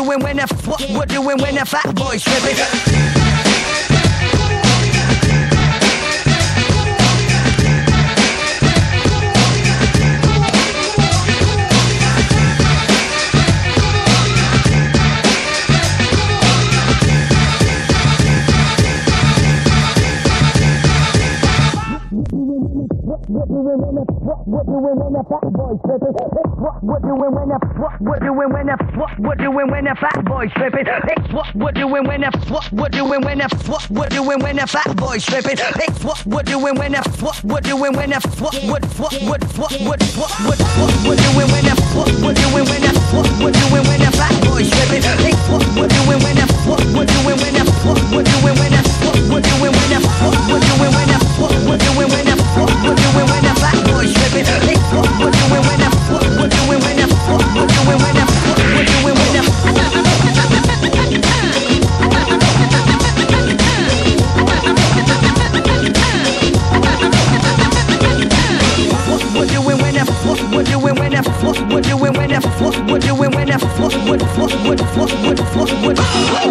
doing when the what we're doing when the fat boy tripping. What doing when the what doing when the fat boy tripping? What doing when the what doing when the what doing when the fat boy tripping? What doing when the what doing when the what doing when the fat boy tripping? What doing when the what doing when the what doing when the what doing when the what doing when the fat boy tripping? What doing when the what doing when the what doing when the what doing when the what doing when the what doing when the what doing when the fat boy tripping? What doing when the what doing when the what doing when the what doing when the what doing when the what doing when the what doing when the what doing when the what